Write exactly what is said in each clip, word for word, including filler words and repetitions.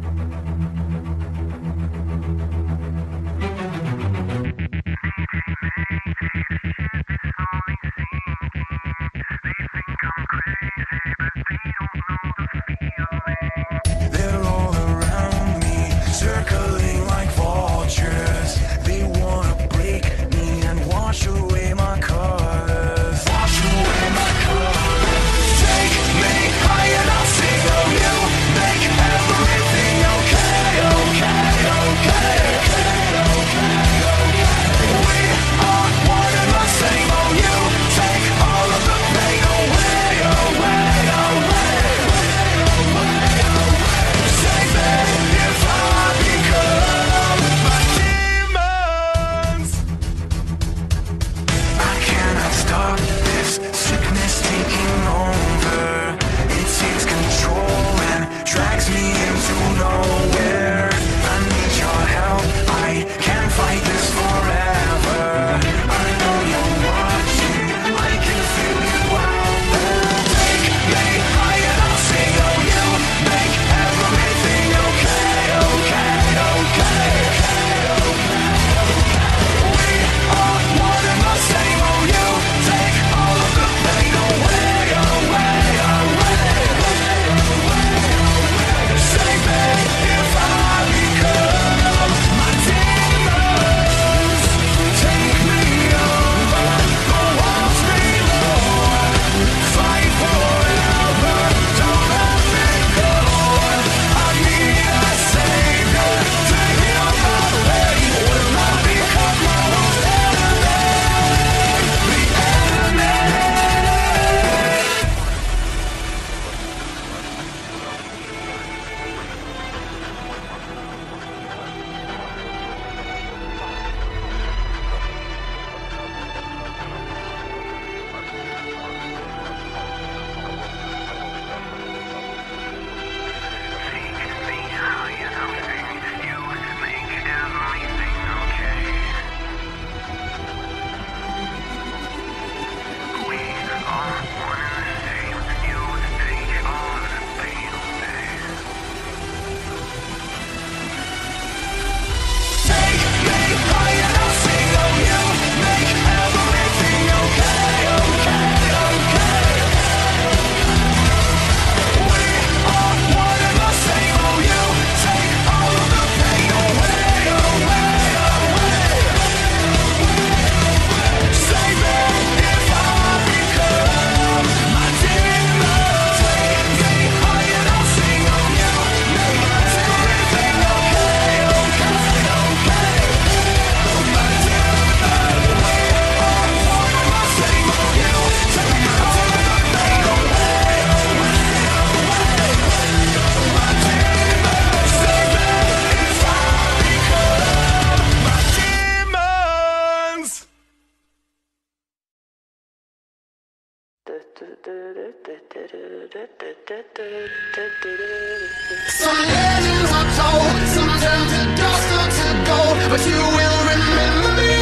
Some legends are told, some turn to dust or to gold, but you will remember me,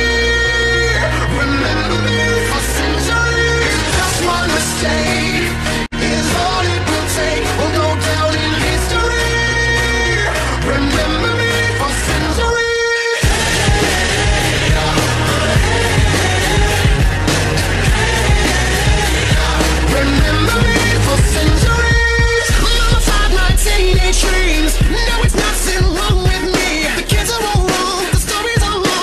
remember me for centuries. Just one mistake is all it will take. We'll go down in history. Remember me for centuries. Remember me for centuries. Teenage dreams. No, it's nothing wrong with me. The kids are all wrong. The stories are wrong.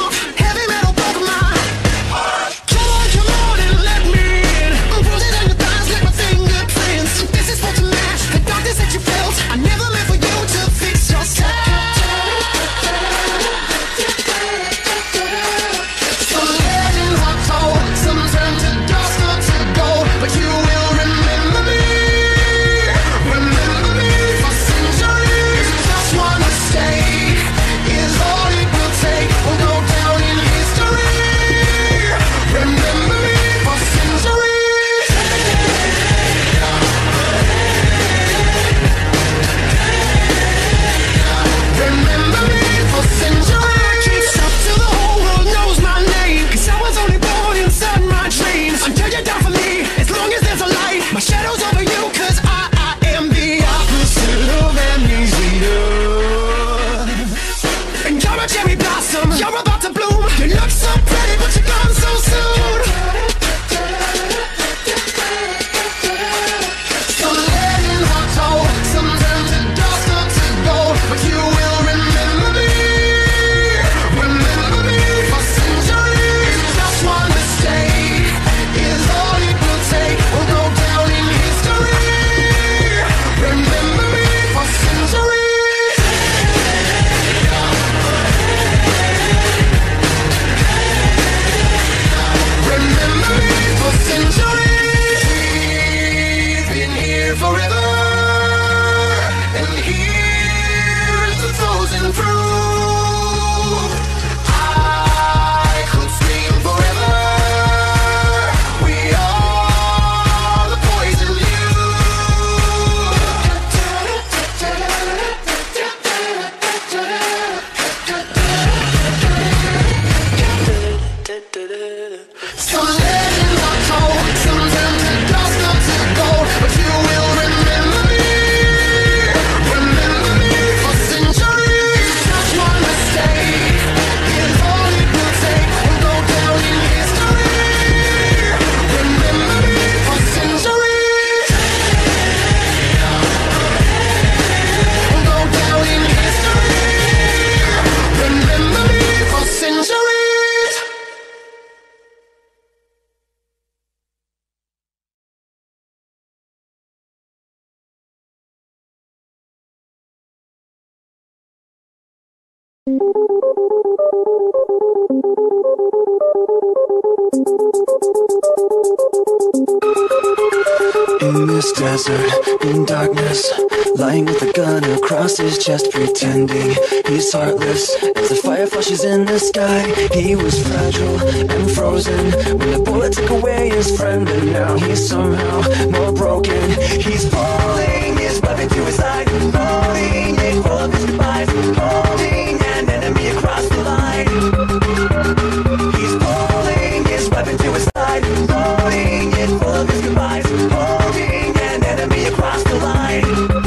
In this desert, in darkness, lying with a gun across his chest, pretending he's heartless. As the fire flashes in the sky, he was fragile and frozen when the bullet took away his friend. But now he's somehow more broken. He's pulling his weapon to his side, holding it full of his goodbyes, holding an enemy across the line. He's pulling his weapon to his side, loading it full of his goodbyes, holding an enemy across the line.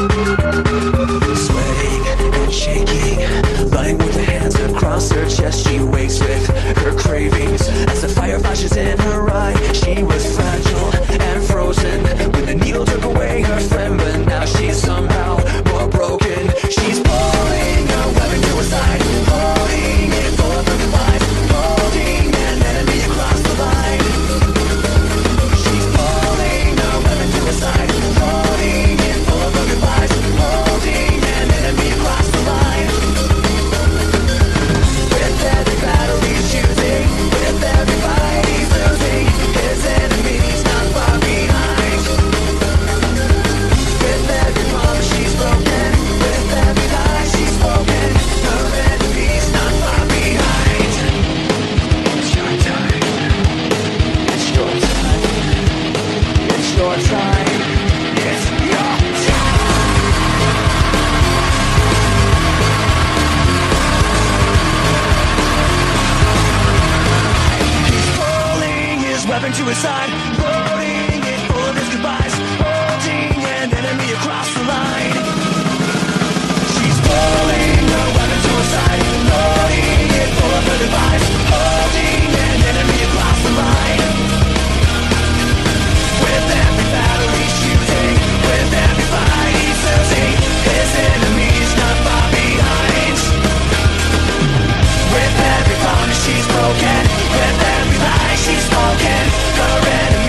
Sweating and shaking, lying with her hands across her chest, she wakes with her cravings as the fire flashes in her eye. She was fragile and frozen when the needle took away her friend, but now she's somehow more broken. She's pulling her weapon to her side, holding it full of her goodbyes, holding an enemy across the line. She's pulling her weapon to her side, holding it full of her goodbyes, holding an enemy across the line. With every battle he's choosing, with every fight he's losing, his enemies not far behind. With every promise she's broken, with every lie she's spoken, her enemies not far behind. It's your time. It's your time. It's your time. It's your time. He's pulling his weapon to his side, loading it full of his goodbyes, holding an enemy across the line. She's pulling her weapon to her side, loading it full of her goodbyes, holding an enemy across the line. With every battle he's choosing, with every fight he's losing, his enemies not far behind. With every promise she's broken, with every lie she's spoken, her enemies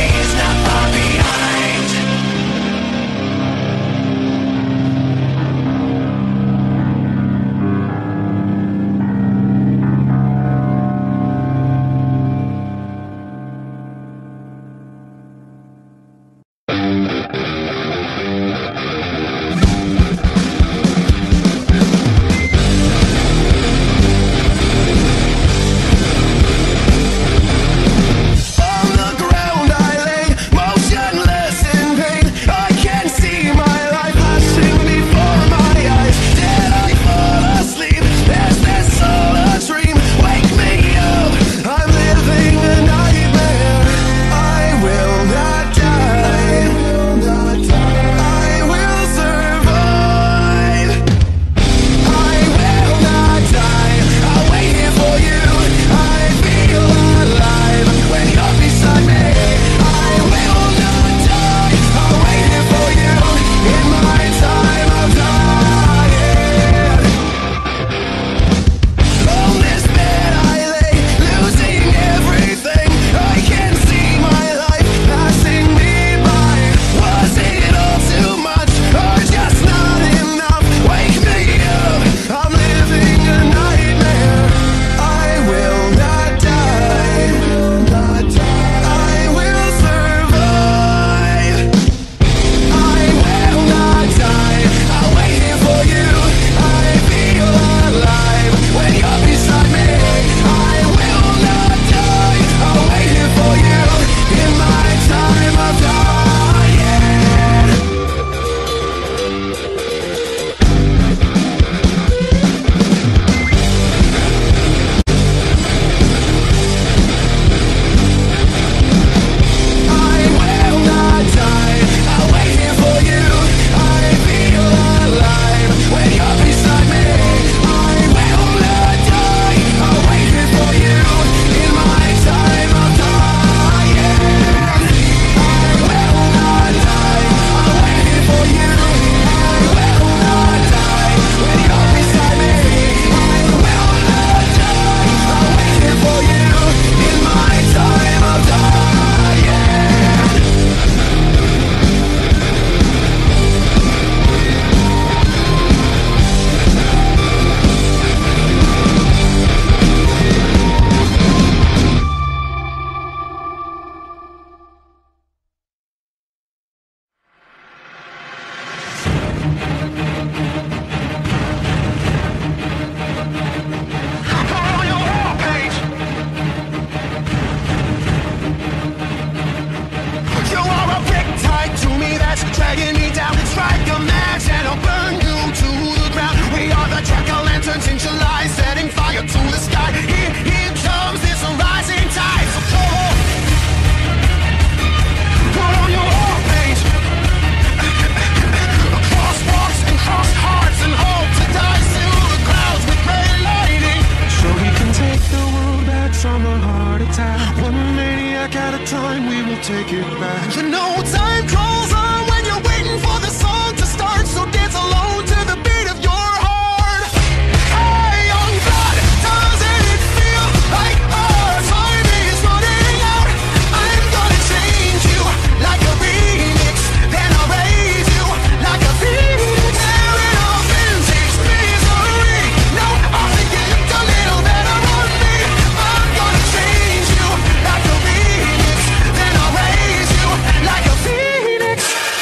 take it back. You know time crawls on when you're waiting for the song to start, so dance alone to the beat of your heart. Hey, young blood, doesn't it feel like our time is running out? I'm gonna change you like a remix, then I'll raise you like a phoenix. Tearing off vintage misery. No, I think you looked a little better on me. I'm gonna change you like a remix, then I'll raise you like a phoenix.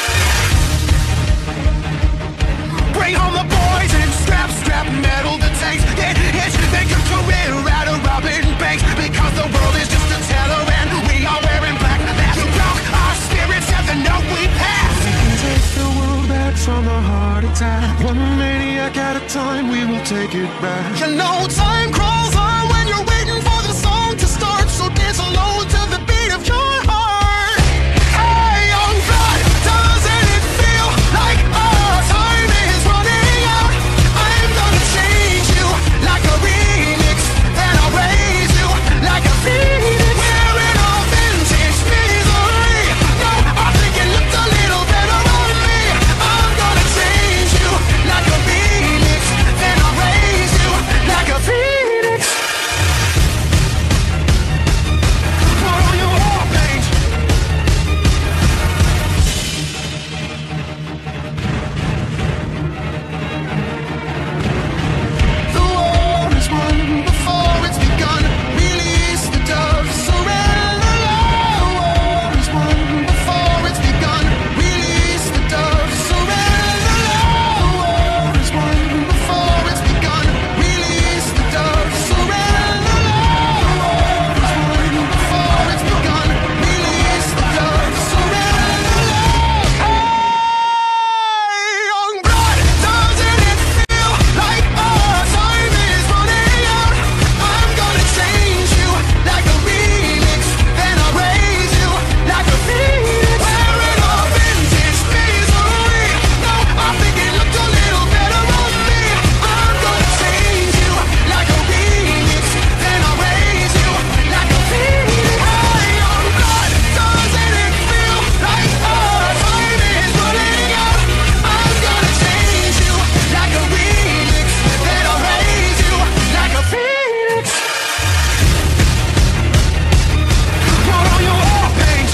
Bring home the boys and strap, strap metal the tanks. Get hits, they come career out of robbing banks, because the world is just a teller and we are wearing black. That you broke our spirits at the note we passed. We can take the world back from a heart attack. One maniac at a time, we will take it back. You know time crawls on when you're waiting for the song to start, so dance alone to the beat of your heart. Hey, young blood, doesn't it feel like our time is running out? I'm gonna change you like a remix, then I'll raise you like a phoenix. Wearing all vintage misery. No, I think it looked a little better on me. I'm gonna change you like a remix, then I'll raise you like a phoenix. Put on your war paint. The war is won before it's begun. Release the dove, surrender love. The war is won before it's begun. Release the dove, surrender love. The war is won before it's begun. Release the dove, surrender love. The war is won before it's begun. Release the dove, surrender love. Hey, young blood, doesn't it feel like our time is running out? I'm gonna change you like a remix, then I'll raise you like a phoenix. Wearing all vintage misery. No, I think it looked a little better on me. I'm gonna change you like a remix, then I'll raise you like a phoenix. Hey, young blood, doesn't it feel like our time is running out? I'm gonna change you like a remix, then I'll raise you like a phoenix. Put on your war paint.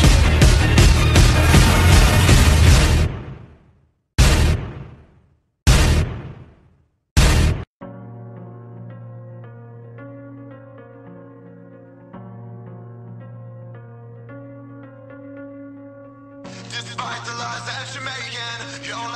Despite the lies that you're making, you're